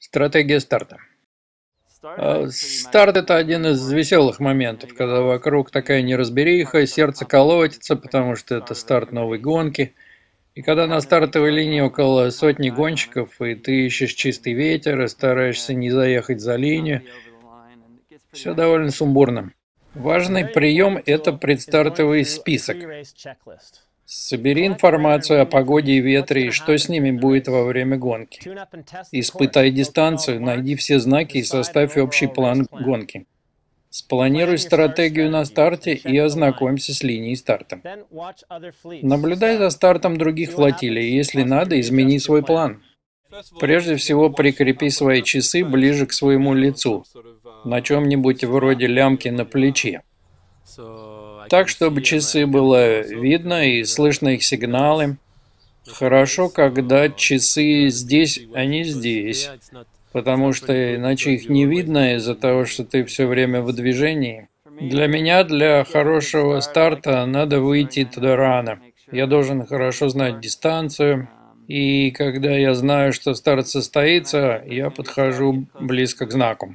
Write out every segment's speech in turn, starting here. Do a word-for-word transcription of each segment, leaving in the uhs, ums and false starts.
Стратегия старта. А, Старт — это один из веселых моментов, когда вокруг такая неразбериха, сердце колотится, потому что это старт новой гонки. И когда на стартовой линии около сотни гонщиков, и ты ищешь чистый ветер и стараешься не заехать за линию, все довольно сумбурно. Важный прием — это предстартовый список. Собери информацию о погоде и ветре и что с ними будет во время гонки. Испытай дистанцию, найди все знаки и составь общий план гонки. Спланируй стратегию на старте и ознакомься с линией старта. Наблюдай за стартом других флотилий, и если надо, измени свой план. Прежде всего, прикрепи свои часы ближе к своему лицу, на чем-нибудь вроде лямки на плече. Так, чтобы часы было видно и слышно их сигналы. Хорошо, когда часы здесь, а не здесь, потому что иначе их не видно из-за того, что ты все время в движении. Для меня, для хорошего старта, надо выйти туда рано. Я должен хорошо знать дистанцию, и когда я знаю, что старт состоится, я подхожу близко к знаку.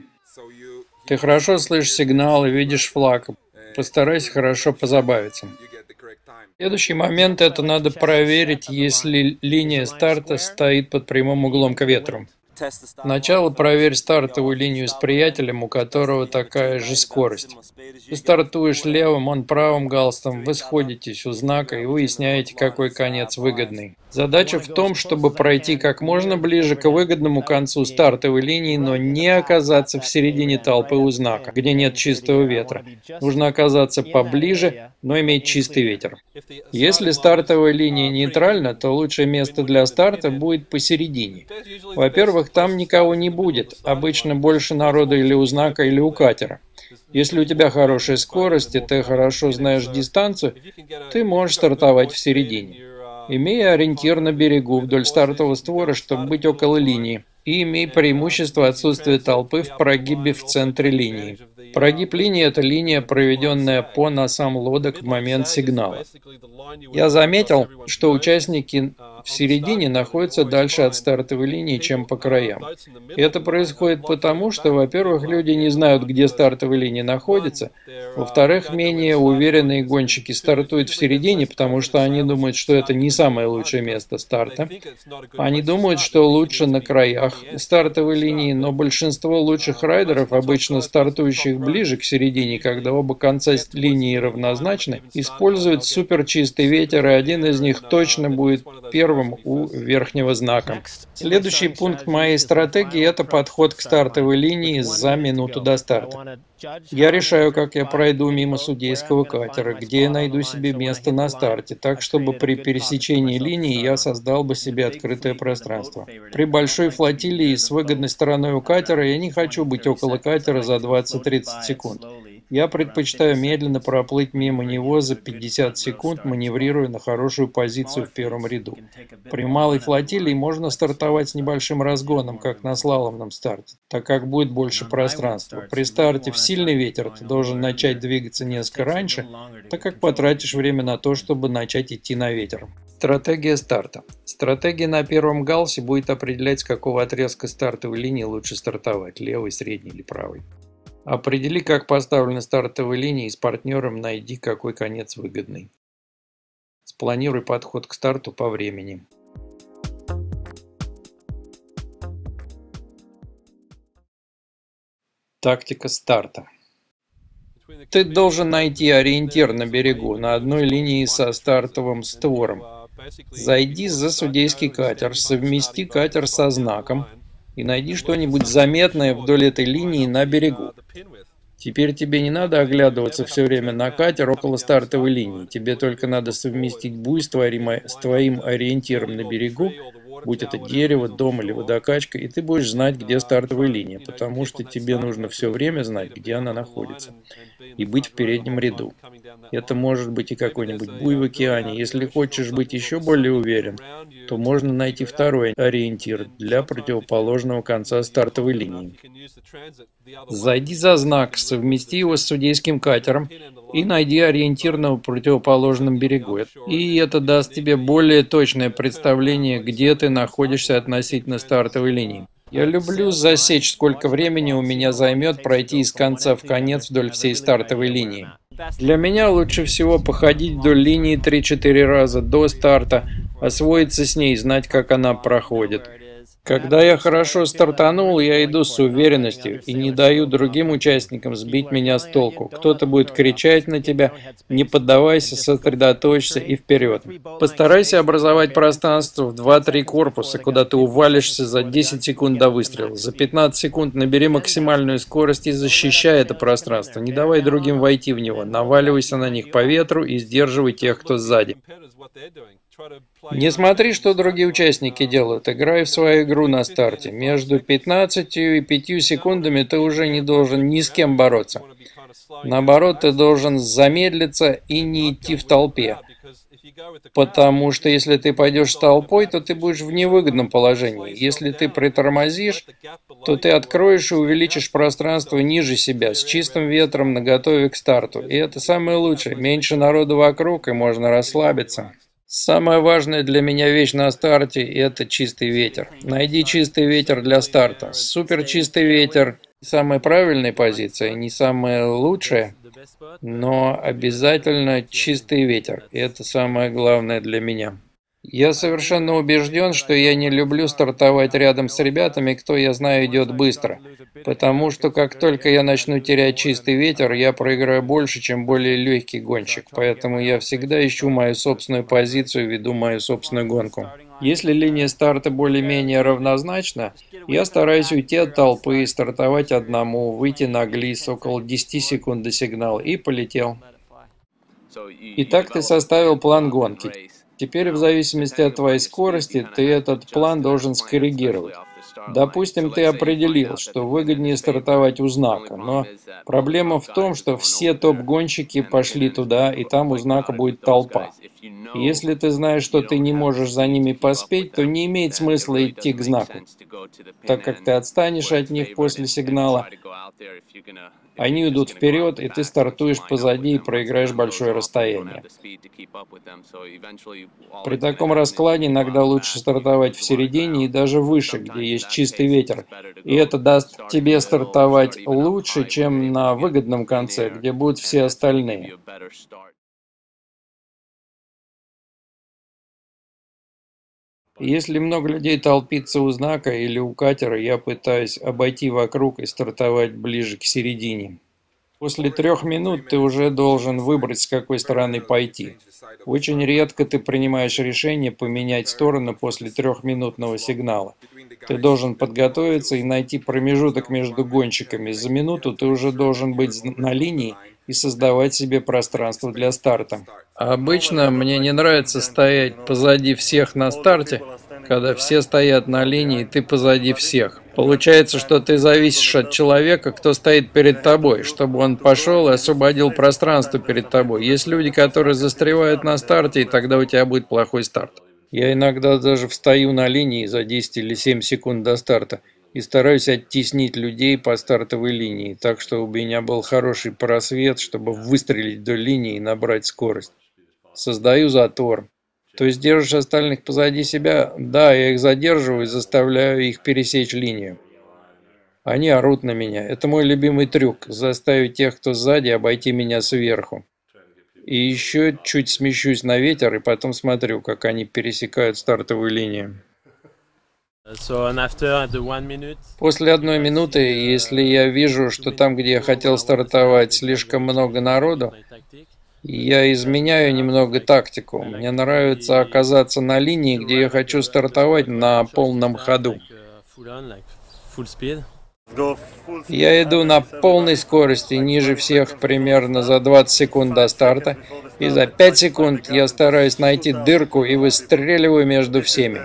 Ты хорошо слышишь сигнал и видишь флаг. Постарайся хорошо позабавиться. Следующий момент — это надо проверить, если линия старта стоит под прямым углом к ветру. Сначала проверь стартовую линию с приятелем, у которого такая же скорость. Ты стартуешь левым, он правым галстом, вы сходитесь у знака и выясняете, какой конец выгодный. Задача в том, чтобы пройти как можно ближе к выгодному концу стартовой линии, но не оказаться в середине толпы у знака, где нет чистого ветра. Нужно оказаться поближе, но иметь чистый ветер. Если стартовая линия нейтральна, то лучшее место для старта будет посередине. Во-первых, там никого не будет, обычно больше народа или у знака, или у катера. Если у тебя хорошая скорость и ты хорошо знаешь дистанцию, ты можешь стартовать в середине. Имей ориентир на берегу вдоль стартового створа, чтобы быть около линии. И имей преимущество отсутствия толпы в прогибе в центре линии. Прогиб линии — это линия, проведенная по носам лодок в момент сигнала. Я заметил, что участники в середине находятся дальше от стартовой линии, чем по краям. И это происходит потому, что, во-первых, люди не знают, где стартовая линия находится. Во-вторых, менее уверенные гонщики стартуют в середине, потому что они думают, что это не самое лучшее место старта. Они думают, что лучше на краях стартовой линии, но большинство лучших райдеров, обычно стартующих ближе к середине, когда оба конца линии равнозначны, используют суперчистый ветер, и один из них точно будет первым у верхнего знака. Следующий пункт моей стратегии — это подход к стартовой линии за минуту до старта. Я решаю, как я пройду мимо судейского катера, где я найду себе место на старте, так, чтобы при пересечении линии я создал бы себе открытое пространство. При большой флотилии с выгодной стороной у катера я не хочу быть около катера за двадцать-тридцать секунд. Я предпочитаю медленно проплыть мимо него за пятьдесят секунд, маневрируя на хорошую позицию в первом ряду. При малой флотилии можно стартовать с небольшим разгоном, как на слаломном старте, так как будет больше пространства. При старте в сильный ветер ты должен начать двигаться несколько раньше, так как потратишь время на то, чтобы начать идти на ветер. Стратегия старта. Стратегия на первом галсе будет определять, с какого отрезка стартовой линии лучше стартовать, левый, средний или правый. Определи, как поставлены стартовые линии, и с партнером найди, какой конец выгодный. Спланируй подход к старту по времени. Тактика старта. Ты должен найти ориентир на берегу, на одной линии со стартовым створом. Зайди за судейский катер, совмести катер со знаком и найди что-нибудь заметное вдоль этой линии на берегу. Теперь тебе не надо оглядываться все время на катер около стартовой линии. Тебе только надо совместить буй с твоим ориентиром на берегу, будь это дерево, дом или водокачка, и ты будешь знать, где стартовая линия, потому что тебе нужно все время знать, где она находится, и быть в переднем ряду. Это может быть и какой-нибудь буй в океане. Если хочешь быть еще более уверен, то можно найти второй ориентир для противоположного конца стартовой линии. Зайди за знак, совмести его с судейским катером и найди ориентир на противоположном берегу. И это даст тебе более точное представление, где ты находишься относительно стартовой линии. Я люблю засечь, сколько времени у меня займет пройти из конца в конец вдоль всей стартовой линии. Для меня лучше всего походить вдоль линии три-четыре раза до старта, освоиться с ней, знать, как она проходит. Когда я хорошо стартанул, я иду с уверенностью и не даю другим участникам сбить меня с толку. Кто-то будет кричать на тебя, не поддавайся, сосредоточься и вперед. Постарайся образовать пространство в два-три корпуса, куда ты увалишься за десять секунд до выстрела. За пятнадцать секунд набери максимальную скорость и защищай это пространство. Не давай другим войти в него, наваливайся на них по ветру и сдерживай тех, кто сзади. Не смотри, что другие участники делают, играй в свою игру на старте. Между пятнадцатью и пятью секундами ты уже не должен ни с кем бороться. Наоборот, ты должен замедлиться и не идти в толпе. Потому что если ты пойдешь с толпой, то ты будешь в невыгодном положении. Если ты притормозишь, то ты откроешь и увеличишь пространство ниже себя, с чистым ветром наготове к старту. И это самое лучшее. Меньше народу вокруг, и можно расслабиться. Самая важная для меня вещь на старте – это чистый ветер. Найди чистый ветер для старта. Супер чистый ветер – самая правильная позиция, не самая лучшая, но обязательно чистый ветер. И это самое главное для меня. Я совершенно убежден, что я не люблю стартовать рядом с ребятами, кто, я знаю, идет быстро. Потому что как только я начну терять чистый ветер, я проиграю больше, чем более легкий гонщик. Поэтому я всегда ищу мою собственную позицию, веду мою собственную гонку. Если линия старта более-менее равнозначна, я стараюсь уйти от толпы, стартовать одному, выйти на глиз около десяти секунд до сигнала и полетел. Итак, ты составил план гонки. Теперь, в зависимости от твоей скорости, ты этот план должен скоррегировать. Допустим, ты определил, что выгоднее стартовать у знака, но проблема в том, что все топ-гонщики пошли туда, и там у знака будет толпа. И если ты знаешь, что ты не можешь за ними поспеть, то не имеет смысла идти к знаку, так как ты отстанешь от них после сигнала. Они идут вперед, и ты стартуешь позади и проиграешь большое расстояние. При таком раскладе иногда лучше стартовать в середине и даже выше, где есть чистый ветер. И это даст тебе стартовать лучше, чем на выгодном конце, где будут все остальные. Если много людей толпится у знака или у катера, я пытаюсь обойти вокруг и стартовать ближе к середине. После трех минут ты уже должен выбрать, с какой стороны пойти. Очень редко ты принимаешь решение поменять сторону после трехминутного сигнала. Ты должен подготовиться и найти промежуток между гонщиками. За минуту ты уже должен быть на линии и создавать себе пространство для старта. Обычно мне не нравится стоять позади всех на старте, когда все стоят на линии, и ты позади всех. Получается, что ты зависишь от человека, кто стоит перед тобой, чтобы он пошел и освободил пространство перед тобой. Есть люди, которые застревают на старте, и тогда у тебя будет плохой старт. Я иногда даже встаю на линии за десять или семь секунд до старта и стараюсь оттеснить людей по стартовой линии, так что у меня был хороший просвет, чтобы выстрелить до линии и набрать скорость. Создаю затор. То есть держишь остальных позади себя? Да, я их задерживаю и заставляю их пересечь линию. Они орут на меня. Это мой любимый трюк – заставить тех, кто сзади, обойти меня сверху. И еще чуть смещусь на ветер, и потом смотрю, как они пересекают стартовую линию. После одной минуты, если я вижу, что там, где я хотел стартовать, слишком много народу, я изменяю немного тактику. Мне нравится оказаться на линии, где я хочу стартовать на полном ходу. Я иду на полной скорости, ниже всех примерно за двадцать секунд до старта, и за пять секунд я стараюсь найти дырку и выстреливаю между всеми.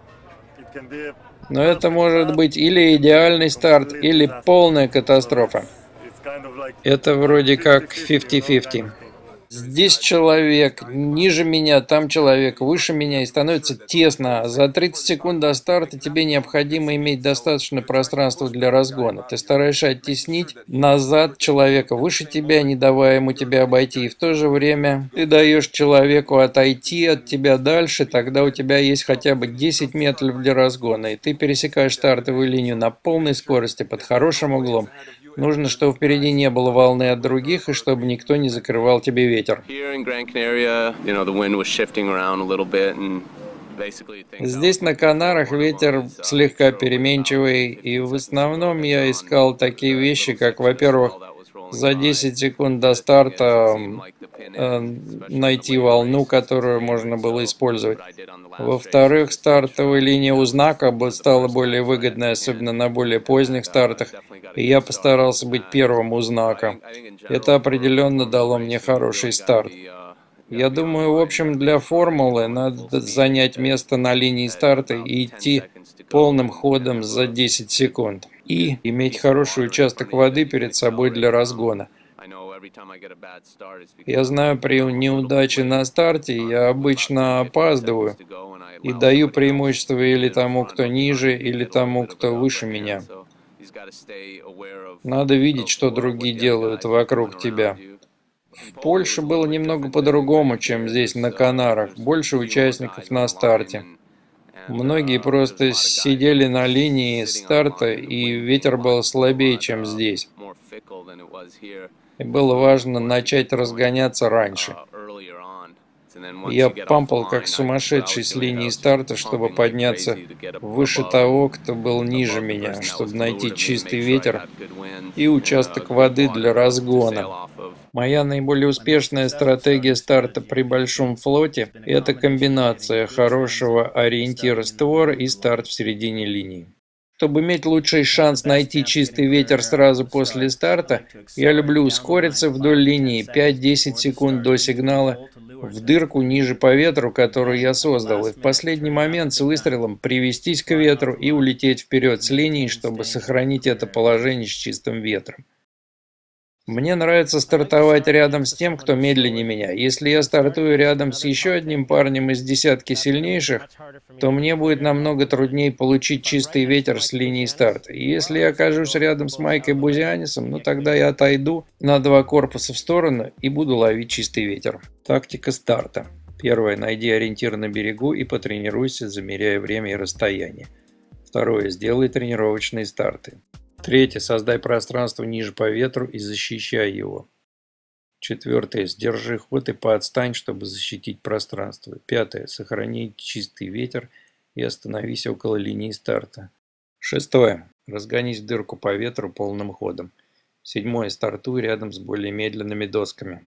Но это может быть или идеальный старт, или полная катастрофа. Это вроде как пятьдесят на пятьдесят. Здесь человек, ниже меня, там человек, выше меня, и становится тесно. За тридцать секунд до старта тебе необходимо иметь достаточно пространства для разгона. Ты стараешься оттеснить назад человека выше тебя, не давая ему тебя обойти. И в то же время ты даешь человеку отойти от тебя дальше, тогда у тебя есть хотя бы десять метров для разгона. И ты пересекаешь стартовую линию на полной скорости под хорошим углом. Нужно, чтобы впереди не было волны от других, и чтобы никто не закрывал тебе ветер. Здесь на Канарах ветер слегка переменчивый, и в основном я искал такие вещи, как, во-первых, за десять секунд до старта э, найти волну, которую можно было использовать. Во-вторых, стартовая линия у знака стала более выгодной, особенно на более поздних стартах, и я постарался быть первым у знака. Это определенно дало мне хороший старт. Я думаю, в общем, для формулы надо занять место на линии старта и идти полным ходом за десять секунд. И иметь хороший участок воды перед собой для разгона. Я знаю, при неудаче на старте я обычно опаздываю и даю преимущество или тому, кто ниже, или тому, кто выше меня. Надо видеть, что другие делают вокруг тебя. В Польше было немного по-другому, чем здесь на Канарах. Больше участников на старте. Многие просто сидели на линии старта, и ветер был слабее, чем здесь. И было важно начать разгоняться раньше. Я пампал как сумасшедший с линии старта, чтобы подняться выше того, кто был ниже меня, чтобы найти чистый ветер и участок воды для разгона. Моя наиболее успешная стратегия старта при большом флоте – это комбинация хорошего ориентира створа и старт в середине линии. Чтобы иметь лучший шанс найти чистый ветер сразу после старта, я люблю ускориться вдоль линии пять-десять секунд до сигнала в дырку ниже по ветру, которую я создал, и в последний момент с выстрелом привестись к ветру и улететь вперед с линии, чтобы сохранить это положение с чистым ветром. Мне нравится стартовать рядом с тем, кто медленнее меня. Если я стартую рядом с еще одним парнем из десятки сильнейших, то мне будет намного труднее получить чистый ветер с линии старта. И если я окажусь рядом с Майкой Бузианисом, ну тогда я отойду на два корпуса в сторону и буду ловить чистый ветер. Тактика старта. Первое. Найди ориентир на берегу и потренируйся, замеряя время и расстояние. Второе. Сделай тренировочные старты. Третье. Создай пространство ниже по ветру и защищай его. Четвертое. Сдержи ход и поотстань, чтобы защитить пространство. Пятое. Сохрани чистый ветер и остановись около линии старта. Шестое. Разгонись в дырку по ветру полным ходом. Седьмое. Стартуй рядом с более медленными досками.